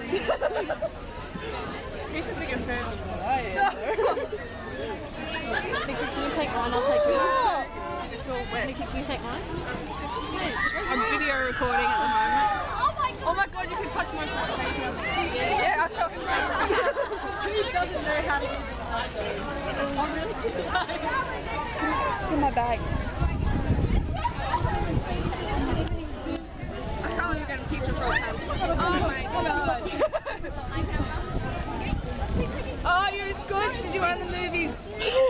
He's a bigger fan than what I am. Nikki, can you take one? I'll take yours. It's all wet. Nikki, can you take mine? I'm video recording at the moment. Oh my god, you can touch my phone. Yeah, I'll tell him. He doesn't know how to use an iPhone. I'm really good. In my bag. I can't even get a picture from Pattinson. Oh my god. Oh, you're as gorgeous as you are in the movies.